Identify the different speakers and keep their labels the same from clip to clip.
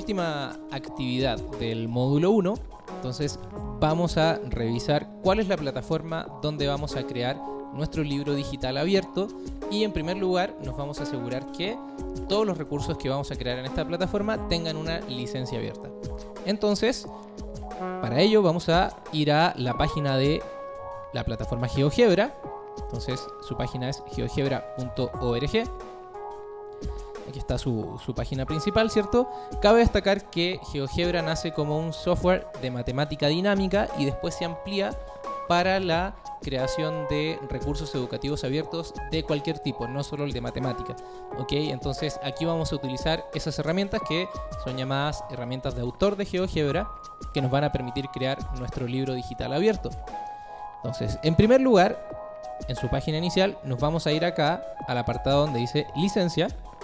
Speaker 1: última actividad del módulo 1, entonces vamos a revisar cuál es la plataforma donde vamos a crear nuestro libro digital abierto, y en primer lugar nos vamos a asegurar que todos los recursos que vamos a crear en esta plataforma tengan una licencia abierta. Entonces, para ello vamos a ir a la página de la plataforma GeoGebra. Entonces su página es geogebra.org. Aquí está su página principal, ¿cierto? Cabe destacar que GeoGebra nace como un software de matemática dinámica y después se amplía para la creación de recursos educativos abiertos de cualquier tipo, no solo el de matemática. ¿Ok? Entonces aquí vamos a utilizar esas herramientas que son llamadas herramientas de autor de GeoGebra, que nos van a permitir crear nuestro libro digital abierto. Entonces, en primer lugar, en su página inicial, nos vamos a ir acá al apartado donde dice licencia.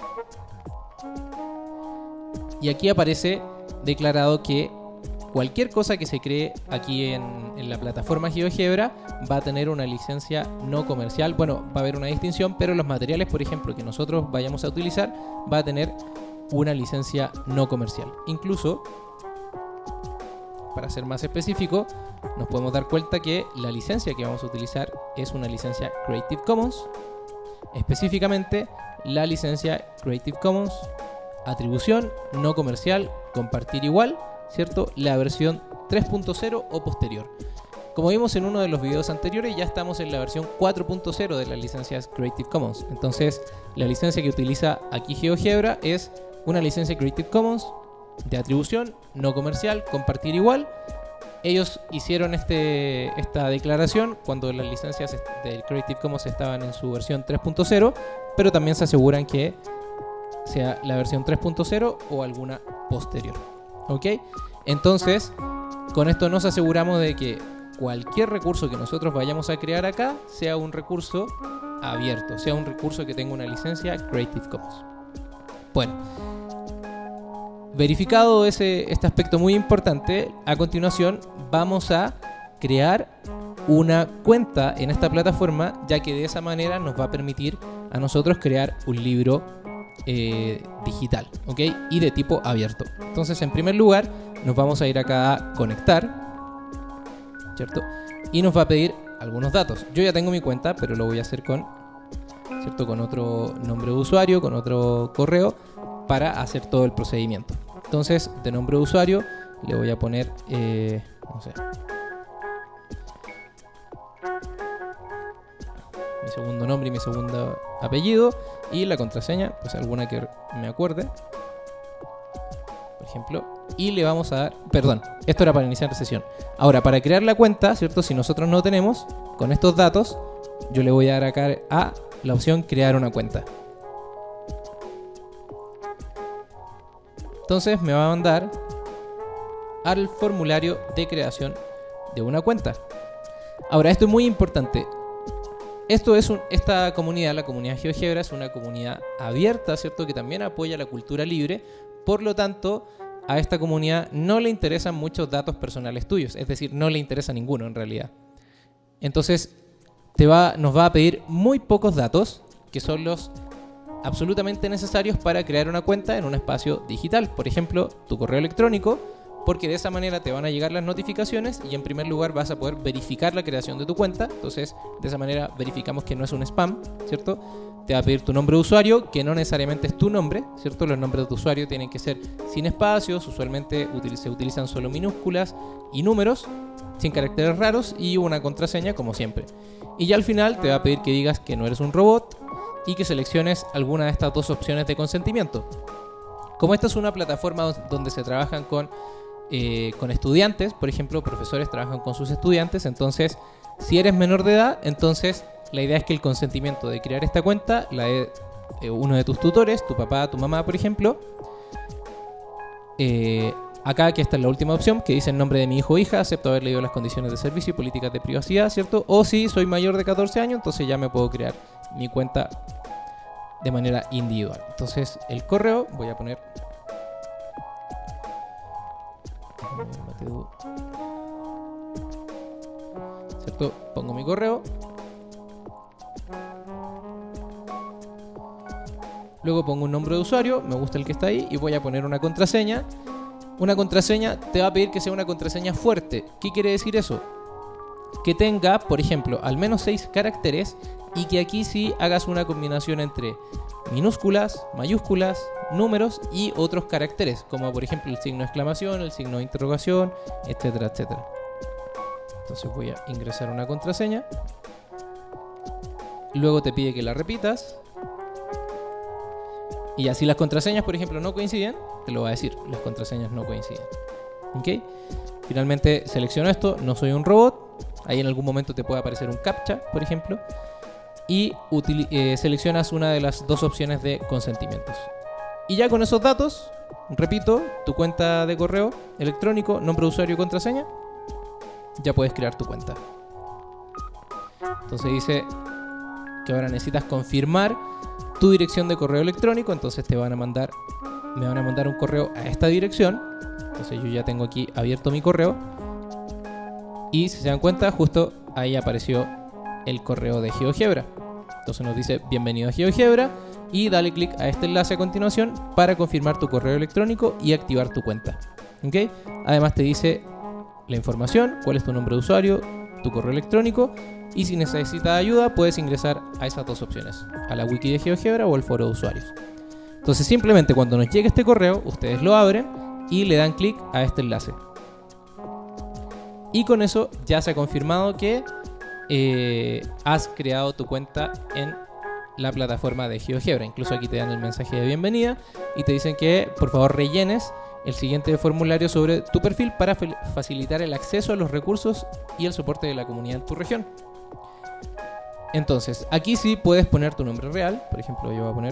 Speaker 1: Y aquí aparece declarado que cualquier cosa que se cree aquí en la plataforma GeoGebra va a tener una licencia no comercial. Bueno, va a haber una distinción, pero los materiales, por ejemplo, que nosotros vayamos a utilizar, va a tener una licencia no comercial. Incluso, para ser más específico, nos podemos dar cuenta que la licencia que vamos a utilizar es una licencia Creative Commons. Específicamente, la licencia Creative Commons, atribución no comercial, compartir igual, ¿cierto? La versión 3.0 o posterior. Como vimos en uno de los videos anteriores, ya estamos en la versión 4.0 de las licencias Creative Commons. Entonces, la licencia que utiliza aquí GeoGebra es una licencia Creative Commons de atribución no comercial, compartir igual. Ellos hicieron esta declaración cuando las licencias del Creative Commons estaban en su versión 3.0, pero también se aseguran que sea la versión 3.0 o alguna posterior. ¿Ok? Entonces, con esto nos aseguramos de que cualquier recurso que nosotros vayamos a crear acá sea un recurso abierto, sea un recurso que tenga una licencia Creative Commons. Bueno, verificado este aspecto muy importante, a continuación vamos a crear una cuenta en esta plataforma, ya que de esa manera nos va a permitir a nosotros crear un libro digital, ¿ok? Y de tipo abierto. Entonces, en primer lugar, nos vamos a ir acá a conectar, ¿cierto? Y nos va a pedir algunos datos. Yo ya tengo mi cuenta, pero lo voy a hacer con otro nombre de usuario, con otro correo, para hacer todo el procedimiento. Entonces, de nombre de usuario le voy a poner, no sé, mi segundo nombre y mi segundo apellido, y la contraseña, pues alguna que me acuerde, por ejemplo, y le vamos a dar, perdón, esto era para iniciar la sesión. Ahora, para crear la cuenta, ¿cierto? Si nosotros no tenemos, con estos datos, yo le voy a dar acá a la opción crear una cuenta. Entonces me va a mandar al formulario de creación de una cuenta. Ahora, esto es muy importante. Esta comunidad, la comunidad GeoGebra, es una comunidad abierta, ¿cierto? Que también apoya la cultura libre. Por lo tanto, a esta comunidad no le interesan muchos datos personales tuyos. Es decir, no le interesa ninguno en realidad. Entonces, nos va a pedir muy pocos datos, que son los absolutamente necesarios para crear una cuenta en un espacio digital. Por ejemplo, tu correo electrónico, porque de esa manera te van a llegar las notificaciones y en primer lugar vas a poder verificar la creación de tu cuenta. Entonces, de esa manera verificamos que no es un spam, ¿cierto? Te va a pedir tu nombre de usuario, que no necesariamente es tu nombre, ¿cierto? Los nombres de tu usuario tienen que ser sin espacios, usualmente se utilizan solo minúsculas y números, sin caracteres raros, y una contraseña como siempre. Y ya al final te va a pedir que digas que no eres un robot y que selecciones alguna de estas dos opciones de consentimiento. Como esta es una plataforma donde se trabajan con estudiantes, por ejemplo, profesores trabajan con sus estudiantes, entonces si eres menor de edad, entonces la idea es que el consentimiento de crear esta cuenta la de uno de tus tutores, tu papá, tu mamá, por ejemplo. Acá, que esta es la última opción, que dice en nombre de mi hijo o hija, acepto haber leído las condiciones de servicio y políticas de privacidad, ¿cierto? O si soy mayor de 14 años, entonces ya me puedo crear mi cuenta de manera individual. Entonces el correo, voy a poner ¿cierto? Pongo mi correo, luego pongo un nombre de usuario, me gusta el que está ahí, y voy a poner una contraseña una contraseña te va a pedir que sea una contraseña fuerte. ¿Qué quiere decir eso? Que tenga, por ejemplo, al menos 6 caracteres y que aquí sí hagas una combinación entre minúsculas, mayúsculas, números y otros caracteres, como por ejemplo el signo de exclamación, el signo de interrogación, etcétera, etcétera. Entonces voy a ingresar una contraseña. Luego te pide que la repitas. Y así las contraseñas, por ejemplo, no coinciden, te lo va a decir, las contraseñas no coinciden. ¿Ok? Finalmente selecciono esto, no soy un robot. Ahí en algún momento te puede aparecer un captcha, por ejemplo. Y seleccionas una de las dos opciones de consentimientos. Y ya con esos datos, repito, tu cuenta de correo electrónico, nombre de usuario y contraseña, ya puedes crear tu cuenta. Entonces dice que ahora necesitas confirmar tu dirección de correo electrónico. Entonces me van a mandar un correo a esta dirección. Entonces yo ya tengo aquí abierto mi correo. Y si se dan cuenta, justo ahí apareció el correo de GeoGebra. Entonces nos dice bienvenido a GeoGebra y dale clic a este enlace a continuación para confirmar tu correo electrónico y activar tu cuenta. ¿Okay? Además te dice la información, cuál es tu nombre de usuario, tu correo electrónico, y si necesitas ayuda puedes ingresar a esas dos opciones, a la wiki de GeoGebra o al foro de usuarios. Entonces simplemente cuando nos llegue este correo, ustedes lo abren y le dan clic a este enlace. Y con eso ya se ha confirmado que has creado tu cuenta en la plataforma de GeoGebra. Incluso aquí te dan el mensaje de bienvenida y te dicen que por favor rellenes el siguiente formulario sobre tu perfil para facilitar el acceso a los recursos y el soporte de la comunidad en tu región. Entonces, aquí sí puedes poner tu nombre real. Por ejemplo, yo voy a poner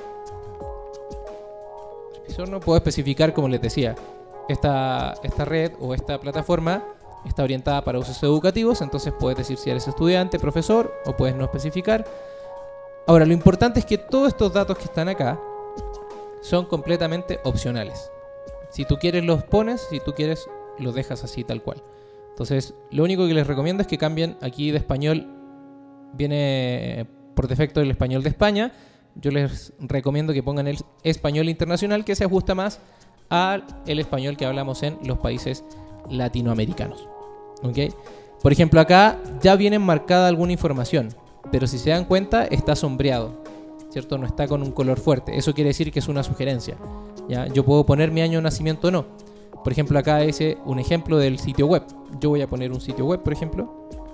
Speaker 1: Pisorno. Puedo especificar, como les decía, esta red o esta plataforma está orientada para usos educativos. Entonces puedes decir si eres estudiante, profesor, o puedes no especificar. Ahora, lo importante es que todos estos datos que están acá son completamente opcionales. Si tú quieres los pones, si tú quieres los dejas así tal cual. Entonces lo único que les recomiendo es que cambien aquí de español. Viene por defecto el español de España. Yo les recomiendo que pongan el español internacional, que se ajusta más al español que hablamos en los países latinoamericanos. ¿Okay? Por ejemplo, acá ya viene marcada alguna información, pero si se dan cuenta está sombreado, ¿cierto? No está con un color fuerte. Eso quiere decir que es una sugerencia. ¿Ya? Yo puedo poner mi año de nacimiento o no. Por ejemplo, acá es un ejemplo del sitio web. Yo voy a poner un sitio web, por ejemplo.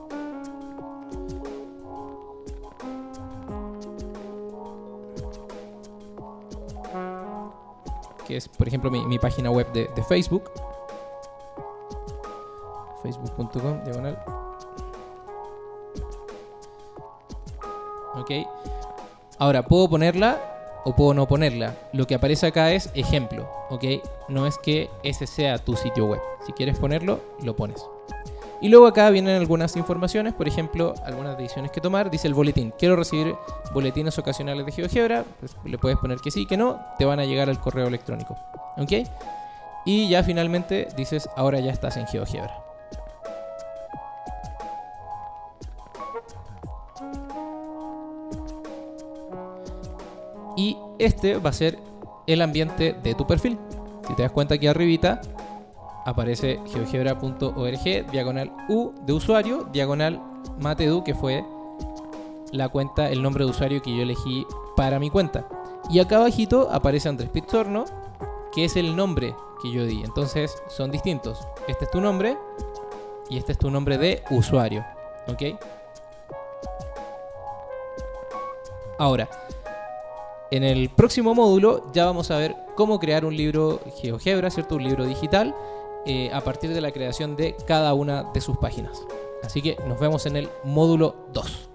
Speaker 1: Que es, por ejemplo, mi página web de Facebook. Facebook.com/. Ok. Ahora, puedo ponerla o puedo no ponerla. Lo que aparece acá es ejemplo, ¿ok? No es que ese sea tu sitio web. Si quieres ponerlo, lo pones. Y luego acá vienen algunas informaciones, por ejemplo, algunas decisiones que tomar. Dice el boletín. Quiero recibir boletines ocasionales de GeoGebra. Pues le puedes poner que sí, que no. Te van a llegar al correo electrónico, ¿ok? Y ya finalmente dices, ahora ya estás en GeoGebra. Y este va a ser el ambiente de tu perfil. Si te das cuenta, aquí arribita aparece geogebra.org, diagonal U de usuario, diagonal matedu, que fue la cuenta, el nombre de usuario que yo elegí para mi cuenta. Y acá abajito aparece Andrés Pizzorno, que es el nombre que yo di. Entonces son distintos. Este es tu nombre y este es tu nombre de usuario, ¿ok? Ahora, en el próximo módulo ya vamos a ver cómo crear un libro GeoGebra, ¿cierto? Un libro digital a partir de la creación de cada una de sus páginas. Así que nos vemos en el módulo 2.